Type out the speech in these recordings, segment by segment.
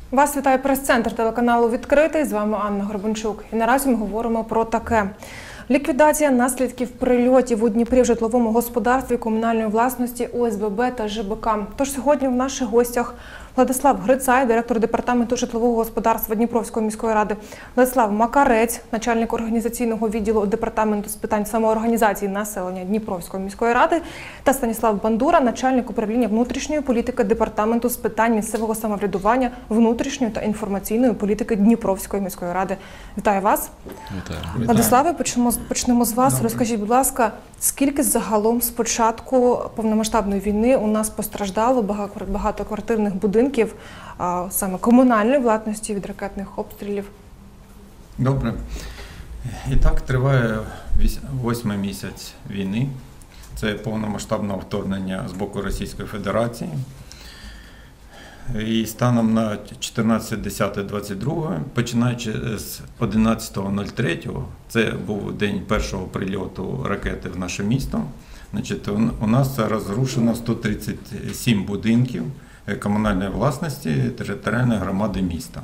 Вас вітає прес-центр телеканалу «Відкритий». З вами Анна Горбанчук. І наразі ми говоримо про таке. Ліквідація наслідків прильотів у Дніпрі в житловому господарстві комунальної власності ОСББ та ЖБК. Тож сьогодні в наших гостях Владислав Грицай, директор департаменту житлового господарства Дніпровської міської ради, Владислав Макарець, начальник організаційного відділу департаменту з питань самоорганізації населення Дніпровської міської ради, та Станіслав Бандура, начальник управління внутрішньої політики департаменту з питань місцевого самоврядування, внутрішньої та інформаційної політики Дніпровської міської ради. Вітаю вас. Вітаю. Владиславе, почнемо з вас. Розкажіть, будь ласка, скільки загалом з початку повномасштабної війни у нас постраждало багатоквартирних будинків, саме комунальної власності, від ракетних обстрілів? Добре. І так, триває 8-й місяць війни. Це повномасштабне вторгнення з боку Російської Федерації. І станом на 14.10.22, починаючи з 11.03, це був день першого прильоту ракети в наше місто, у нас розрушено 137 будинків комунальної власності територіальної громади міста.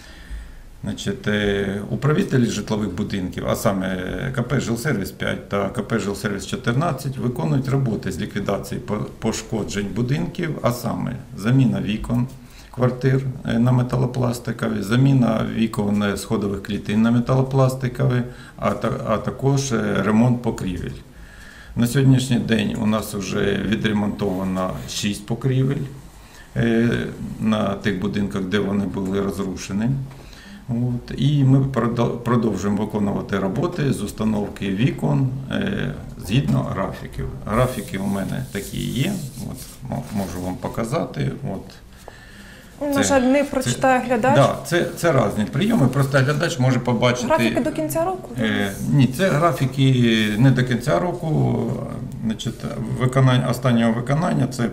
Управителі житлових будинків, а саме КП «Жилсервіс-5» та КП «Жилсервіс-14» виконують роботи з ліквідації пошкоджень будинків, а саме заміна вікон квартир на металопластикові, заміна вікон сходових клітин на металопластикові, а також ремонт покрівель. На сьогоднішній день у нас вже відремонтовано 6 покрівель на тих будинках, де вони були розрушені. І ми продовжуємо виконувати роботи з установки вікон згідно графіків. Графіки у мене такі є, можу вам показати. На жаль, не прочитає глядач. Так, це різні прийоми, просто глядач може побачити. Графіки до кінця року? Ні, це графіки не до кінця року. Останнього виконання це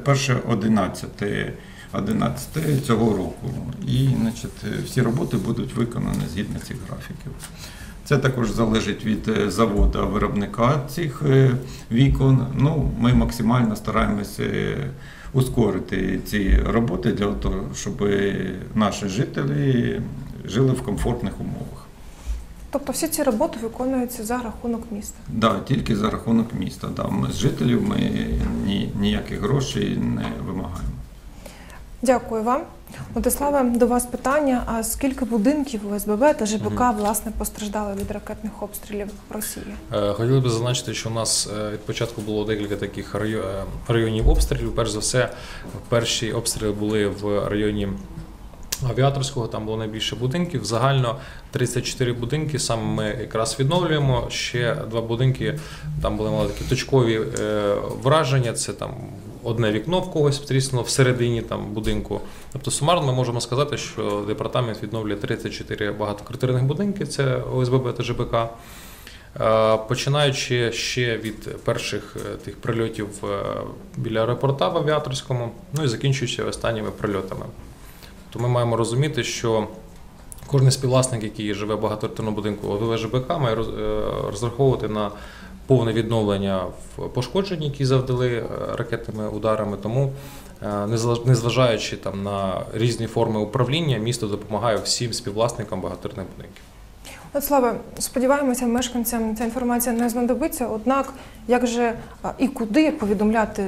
1.11 цього року. І всі роботи будуть виконані згідно цих графіків. Це також залежить від заводу-виробника цих вікон. Ми максимально стараємося ускорити ці роботи для того, щоб наші жителі жили в комфортних умовах. Тобто всі ці роботи виконуються за рахунок міста? Так, тільки за рахунок міста. З жителів ми ніяких грошей не вимагаємо. Дякую вам. Владиславе, до вас питання. А скільки будинків ОСББ та ЖБК, власне, постраждали від ракетних обстрілів Росії? Хотіли б зазначити, що у нас від початку було декілька таких районів обстрілів. Перш за все, перші обстріли були в районі Авіаторського, там було найбільше будинків. Загально 34 будинки саме ми якраз відновлюємо. Ще 2 будинки, там були мали такі точкові враження, це там одне вікно в когось тріснуло всередині будинку. Тобто сумарно ми можемо сказати, що департамент відновлює 34 багатоквартирних будинки, це ОСББ та ЖБК. Починаючи ще від перших тих прильотів біля аеропорта в Авіаторському, і закінчуючи останніми прильотами. То ми маємо розуміти, що кожен співвласник, який живе в багатоквартирному будинку ОСББ ЖБК, має розраховувати на повне відновлення в пошкодженні, які завдали ракетними ударами. Тому, незважаючи на різні форми управління, місто допомагає всім співвласникам багатоквартирних будинків. Владиславе, сподіваємося, мешканцям ця інформація не знадобиться, однак як же і куди повідомляти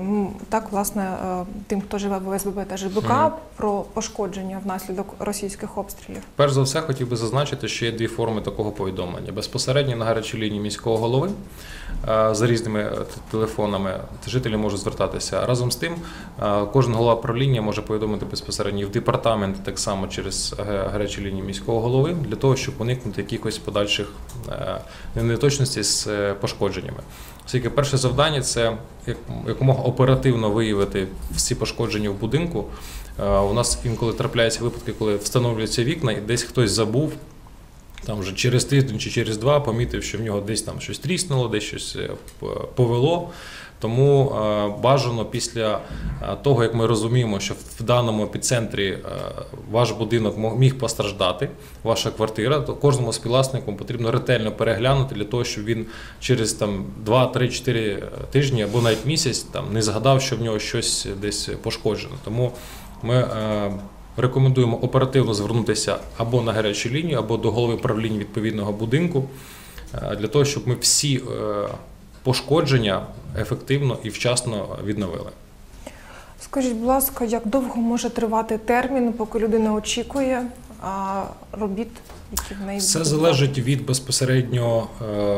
тим, хто живе в ОСББ та ЖБК, про пошкодження внаслідок російських обстрілів? Перш за все, хотів би зазначити, що є 2 форми такого повідомлення. Безпосередньо на гарячій лінії міського голови за різними телефонами жителі можуть звертатися. Разом з тим, кожен голова правління може повідомити безпосередньо в департамент, так само через гарячі лінії міського голови, для того, щоб уникнути якихось подальших неточностей з пошкодженнями. Оскільки перше завдання – це якомога оперативно виявити всі пошкодження в будинку. У нас інколи трапляються випадки, коли встановлюються вікна і десь хтось забув, там вже через тиждень чи через 2 помітив, що в нього десь там щось тріснуло, десь щось повело. Тому бажано після того, як ми розуміємо, що в даному епіцентрі ваш будинок міг постраждати, ваша квартира, то кожному співвласнику потрібно ретельно переглянути для того, щоб він через 2, 3, 4 тижні або навіть місяць не згадав, що в нього щось десь пошкоджено. Тому ми рекомендуємо оперативно звернутися або на гарячу лінію, або до голови правління відповідного будинку, для того, щоб ми всі пошкодження ефективно і вчасно відновили. Скажіть, будь ласка, як довго може тривати термін, поки людина очікує робіт, які в неї Все будуть? залежить від безпосередньо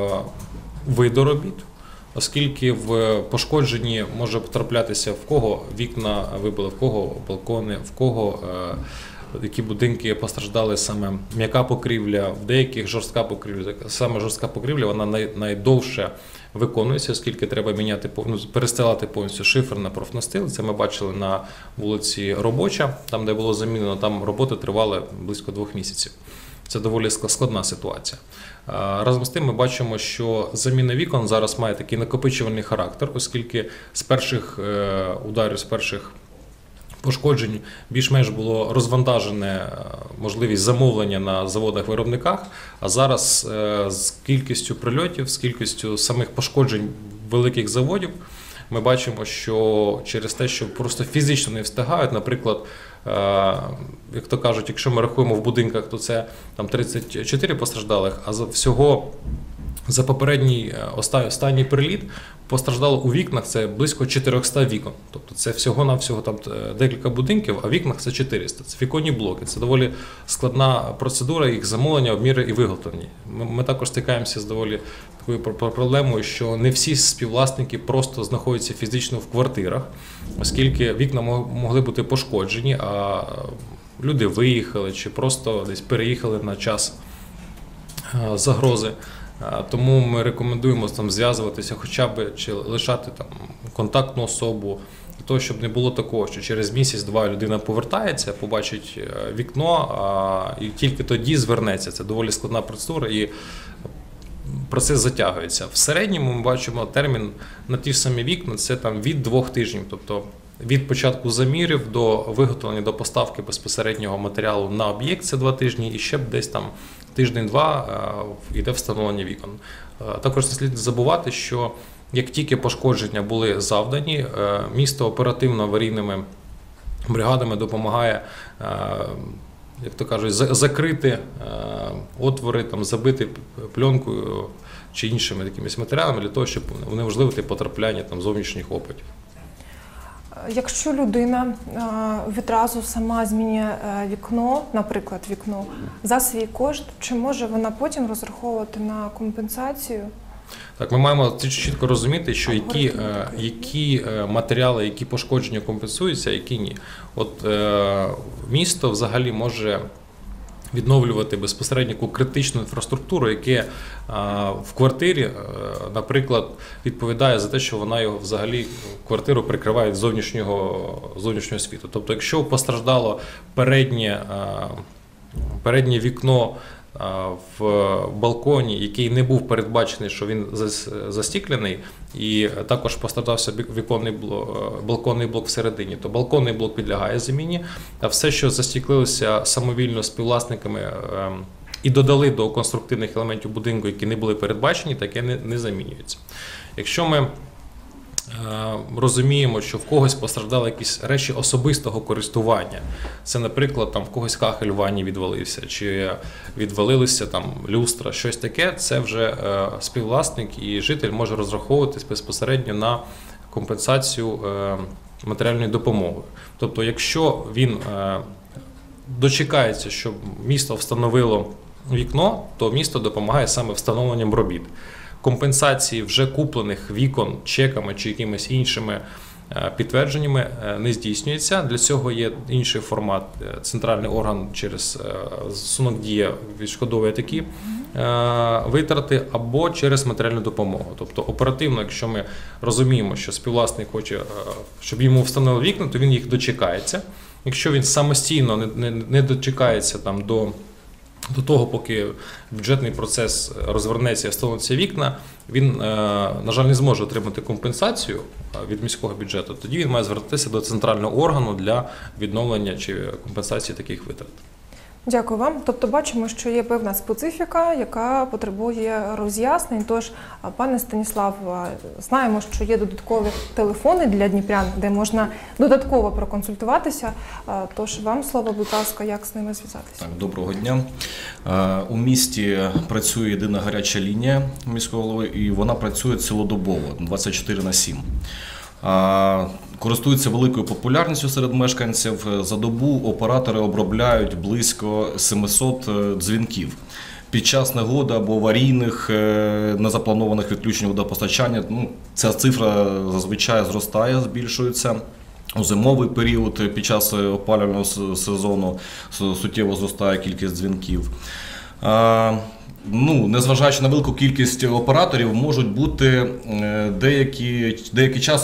виду робіт, оскільки в пошкодженні може потраплятися в кого вікна вибили, в кого балкони, в кого які будинки постраждали саме м'яка покрівля, в деяких жорстка покрівля. Саме жорстка покрівля, вона найдовше виконується, оскільки треба міняти, перестилати повністю шифер на профнастил. Це ми бачили на вулиці Робоча, там, де було замінено, там роботи тривали близько 2 місяців. Це доволі складна ситуація. Разом з тим ми бачимо, що заміна вікон зараз має такий накопичувальний характер, оскільки з перших ударів, з перших пошкоджень більш-менш було розвантажене можливість замовлення на заводах-виробниках, а зараз з кількістю прильотів, з кількістю самих пошкоджень великих заводів, ми бачимо, що через те, що просто фізично не встигають, наприклад, як то кажуть, якщо ми рахуємо в будинках, то це там 34 постраждалих, а всього за попередній останній приліт постраждало у вікнах це близько 400 вікон. Тобто це всього-навсього там декілька будинків, а в вікнах це 400. Це віконні блоки. Це доволі складна процедура їх замовлення, обміри і виготовлення. Ми також стикаємося з доволі такою проблемою, що не всі співвласники просто знаходяться фізично в квартирах, оскільки вікна могли бути пошкоджені, а люди виїхали чи просто десь переїхали на час загрози. Тому ми рекомендуємо там зв'язуватися хоча б чи лишати там контактну особу, для того, щоб не було такого, що через місяць-два людина повертається, побачить вікно і тільки тоді звернеться. Це доволі складна процедура і процес затягується. В середньому ми бачимо термін на ті ж самі вікна, це там від 2 тижнів, тобто від початку замірів до виготовлення, до поставки безпосереднього матеріалу на об'єкт, це 2 тижні, і ще десь там тиждень-два йде встановлення вікон. Також не слід забувати, що як тільки пошкодження були завдані, місто оперативно-аварійними бригадами допомагає, як то кажуть, закрити отвори, там, забити пленкою чи іншими якимись матеріалами для того, щоб унеможливити потрапляння там зовнішніх опадів. Якщо людина відразу сама змінює вікно, наприклад, вікно, за свій кошт, чи може вона потім розраховувати на компенсацію? Так, ми маємо чітко розуміти, що які матеріали, які пошкодження компенсуються, а які ні. От місто взагалі може відновлювати безпосередньо критичну інфраструктуру, яка в квартирі, наприклад, відповідає за те, що вона його взагалі квартиру прикриває від зовнішнього світу. Тобто, якщо постраждало переднє вікно в балконі, який не був передбачений, що він застіклений, і також постраждався балконний блок всередині, то балконний блок підлягає заміні, а все, що застіклилося самовільно співвласниками і додали до конструктивних елементів будинку, які не були передбачені, таке не замінюється. Якщо ми розуміємо, що в когось постраждали якісь речі особистого користування. Це, наприклад, там в когось кахель в ванні відвалився, чи відвалилися там люстра, щось таке, це вже співвласник і житель може розраховуватись безпосередньо на компенсацію матеріальною допомогою. Тобто, якщо він дочекається, щоб місто встановило вікно, то місто допомагає саме встановленням робіт. Компенсації вже куплених вікон чеками чи якимись іншими підтвердженнями не здійснюється. Для цього є інший формат. Центральний орган через застосунок «Дія» відшкодовує такі витрати або через матеріальну допомогу. Тобто оперативно, якщо ми розуміємо, що співвласник хоче, щоб йому встановили вікна, то він їх дочекається. Якщо він самостійно не дочекається там до того, поки бюджетний процес розвернеться і встановиться вікна, він, на жаль, не зможе отримати компенсацію від міського бюджету. Тоді він має звертатися до центрального органу для відновлення чи компенсації таких витрат. Дякую вам. Тобто бачимо, що є певна специфіка, яка потребує роз'яснень. Тож, пане Станіслав, знаємо, що є додаткові телефони для дніпрян, де можна додатково проконсультуватися. Тож вам слово, будь ласка, як з ними зв'язатися? Так, доброго дня. У місті працює єдина гаряча лінія міського голови, і вона працює цілодобово, 24/7. Користується великою популярністю серед мешканців. За добу оператори обробляють близько 700 дзвінків. Під час негоди або аварійних, незапланованих відключень водопостачання ця цифра зазвичай зростає, збільшується. У зимовий період під час опалювального сезону суттєво зростає кількість дзвінків. Незважаючи на велику кількість операторів, можуть бути деякий час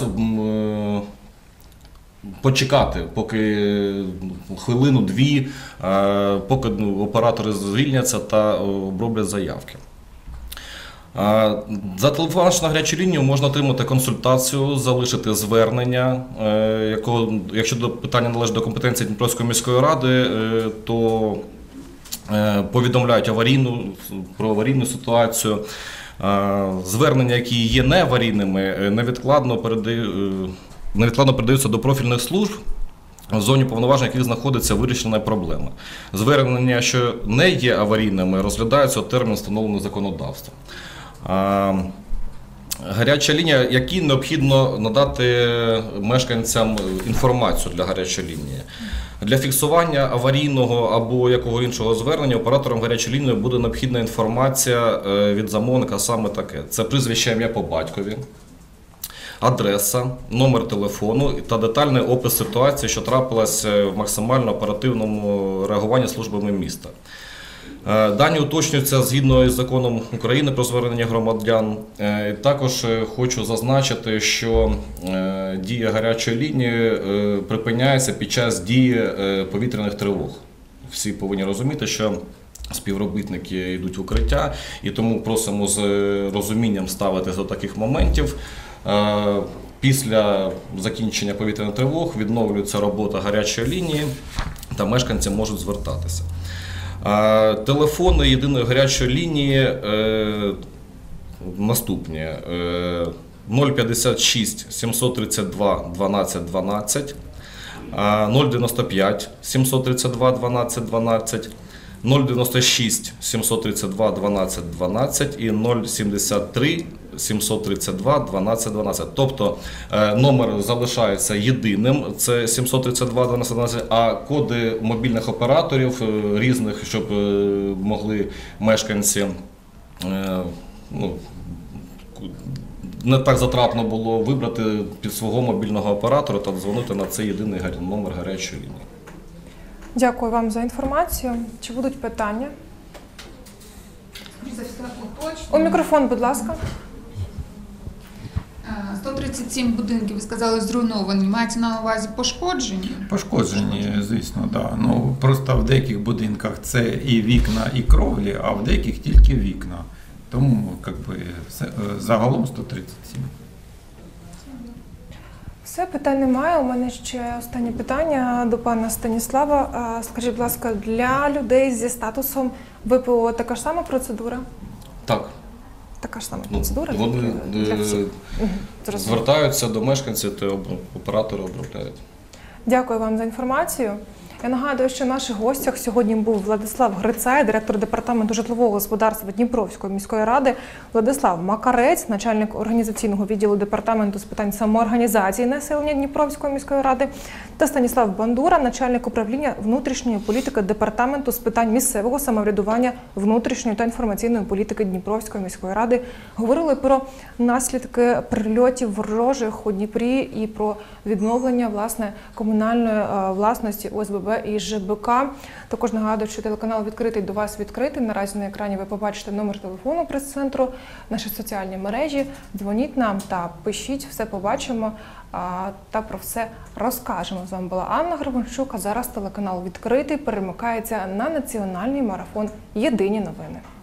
почекати, поки хвилину-дві, поки оператори звільняться та оброблять заявки. Зателефонувавши на гарячу лінію, можна отримати консультацію, залишити звернення. Якщо питання належить до компетенції Дніпровської міської ради, то повідомляють про аварійну ситуацію. Звернення, які є неаварійними, невідкладно передаються до профільних служб, в зоні повноважень яких знаходиться вирішена проблема. Звернення, що не є аварійними, розглядаються у термін, встановлений законодавством. Гаряча лінія, якій необхідно надати мешканцям інформацію для гарячої лінії. Для фіксування аварійного або якого іншого звернення оператором гарячої лінії буде необхідна інформація від замовника, саме таке. Це прізвище, ім'я по батькові, адреса, номер телефону та детальний опис ситуації, що трапилась в максимально оперативному реагуванні службами міста. Дані уточнюються згідно із законом України про звернення громадян. Також хочу зазначити, що дія гарячої лінії припиняється під час дії повітряних тривог. Всі повинні розуміти, що співробітники йдуть в укриття, і тому просимо з розумінням ставитися до таких моментів. Після закінчення повітряних тривог відновлюється робота гарячої лінії та мешканці можуть звертатися. Телефони єдиної гарячої лінії наступні: 056 732 12 12, 095 732 12 12, 096 732 12 12 і 073 732 12 12. Тобто номер залишається єдиним, це 732 12 12, а коди мобільних операторів різних, щоб могли мешканці, не так затратно було вибрати під свого мобільного оператора та дзвонити на цей єдиний номер гарячої лінії. Дякую вам за інформацію. Чи будуть питання? У мікрофон, будь ласка. 137 будинків, ви сказали, зруйновані. Мається на увазі пошкоджені? Пошкоджені, звісно, так. Да. Просто в деяких будинках це і вікна, і кровлі, а в деяких тільки вікна. Тому загалом 137. Все, питань немає. У мене ще останнє питання до пана Станіслава. Скажіть, будь ласка, для людей зі статусом ВПО така ж сама процедура? Так. Така ж сама процедура? Вони для всіх? звертаються до мешканців та оператори обробляють. Дякую вам за інформацію. Я нагадую, що в наших гостях сьогодні був Владислав Грицай, директор департаменту житлового господарства Дніпровської міської ради, Владислав Макарець, начальник організаційного відділу департаменту з питань самоорганізації населення Дніпровської міської ради, та Станіслав Бандура, начальник управління внутрішньої політики департаменту з питань місцевого самоврядування, внутрішньої та інформаційної політики Дніпровської міської ради. Говорили про наслідки прильотів ворожих у Дніпрі і про відновлення, власне, комунальної власності ОСББ і ЖБК. Також нагадую, що телеканал «Відкритий» до вас відкритий. Наразі на екрані ви побачите номер телефону прес-центру, наші соціальні мережі. Дзвоніть нам та пишіть, все побачимо та про все розкажемо. З вами була Анна Гребенчук, а зараз телеканал «Відкритий» перемикається на національний марафон «Єдині новини».